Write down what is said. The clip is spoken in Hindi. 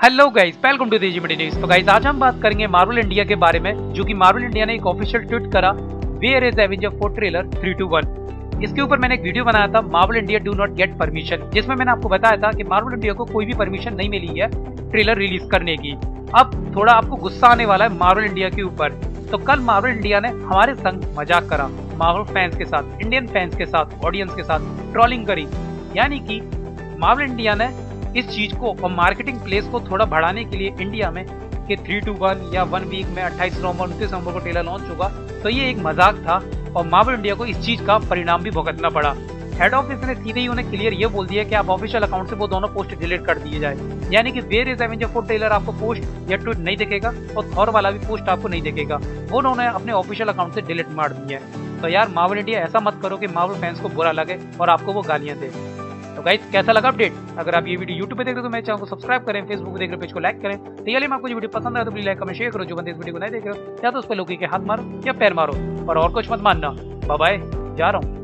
हेलो गाइस, वेलकम टू दीजिए न्यूज़। तो गाइस आज हम बात करेंगे मार्वल इंडिया के बारे में, जो कि मार्वल इंडिया ने एक ऑफिशियल ट्वीट करा, वेयर इज एवेंजर 4 ट्रेलर 3-2-1। इसके ऊपर मैंने एक वीडियो बनाया था, Marvel India do not get permission, जिसमें मैंने आपको बताया था कि मार्वल इंडिया को कोई भी परमिशन नहीं मिली है ट्रेलर रिलीज करने की। अब थोड़ा आपको गुस्सा आने वाला है मार्वल इंडिया के ऊपर। तो कल मार्वल इंडिया ने हमारे संग मजाक करा, मार्वल फैंस के साथ, इंडियन फैंस के साथ, ऑडियंस के साथ ट्रोलिंग करी। यानी कि मार्वल इंडिया ने इस चीज को और मार्केटिंग प्लेस को थोड़ा बढ़ाने के लिए इंडिया में कि 3-2-1 या 1 वीक में 28 नवंबर 29 नवंबर को ट्रेलर लॉन्च होगा। तो ये एक मजाक था और मार्वल इंडिया को इस चीज का परिणाम भी भुगतना पड़ा। हेड ऑफिस ने सीधे ही उन्हें क्लियर ये बोल दिया कि आप ऑफिशियल अकाउंट से वो दोनों पोस्ट डिलीट कर दिए जाए। यानी कि वेयर इज एवेंजर 4 ट्रेलर आपको पोस्ट या ट्वीट नहीं दिखेगा और थॉर वाला भी पोस्ट आपको नहीं दिखेगा, वो उन्होंने अपने ऑफिशियल अकाउंट से डिलीट मार दिया है। तो यार मार्वल इंडिया ऐसा मत करो कि मार्वल फैंस को बुरा लगे और आपको वो गालियां दे। तो गाइस कैसा लगा अपडेट? अगर आप ये वीडियो YouTube पे देख रहे हो तो मेरे चैनल को सब्सक्राइब करें, Facebook पे देख रहे हो पेज को लाइक करें। तो ये आपको जो वीडियो पसंद आए तो प्लीज लाइक कमेंट शेयर करो। जो बंदे इस वीडियो को नहीं देख रहे हो या तो उस पर लोकी के हाथ मारो या पैर मारो, और कुछ मत मानना। बाय बाय, जा रहा हूँ।